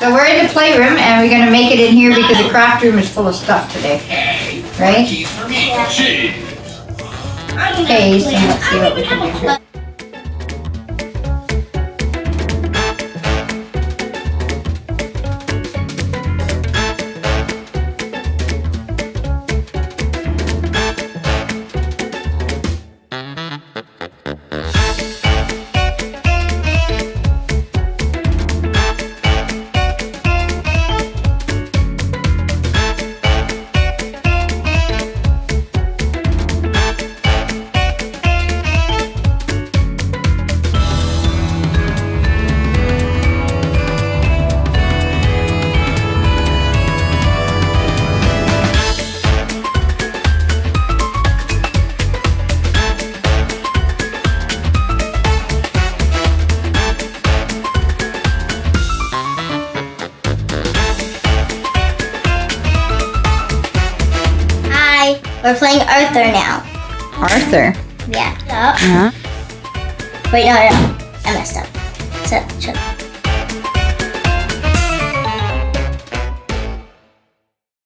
So we're in the playroom and we're going to make it in here because the craft room is full of stuff today. Right? Okay, so let's see what we can do here. We're playing Arthur now. Arthur? Yeah. Wait, no. I messed up.